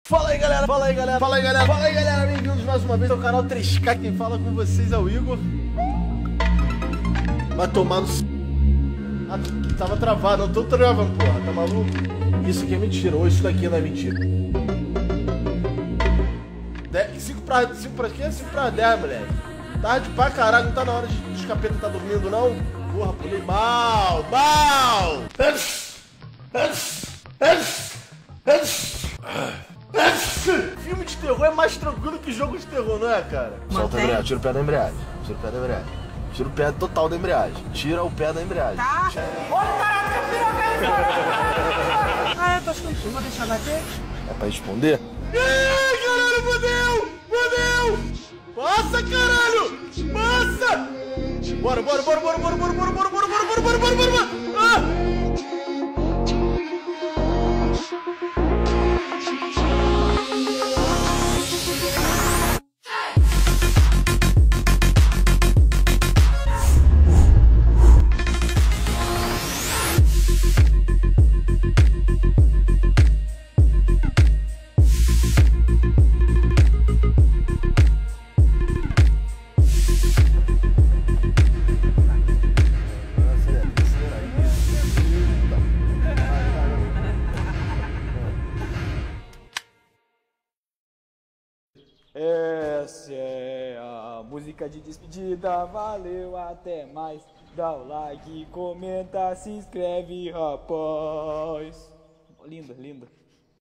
Fala aí galera, fala aí galera, fala aí galera, fala aí galera, bem-vindos mais uma vez ao canal 3K, quem fala com vocês é o Igor. Vai tomar no... Ah, tava travado, eu tô travando, porra, tá maluco? Isso aqui é mentira, ou isso daqui não é mentira. 5 pra quê? 5 pra 10, moleque. Tarde pra caralho, não tá na hora de os capeta tá dormindo não? Porra, pulei mal. Filme de terror é mais tranquilo que jogo de terror, não é, cara? Solta a embreagem, tira o pé da embreagem. Tira o pé da embreagem. Tira o pé total da embreagem. Tira o pé da embreagem. Tá? Ah, eu tô escutando. Vou deixar bater? É pra responder? Ih, caralho, fodeu! Fodeu! Passa, caralho! Passa! Bora! Ah! Essa é a música de despedida, valeu, até mais. Dá o like, comenta, se inscreve, rapaz. Linda, linda.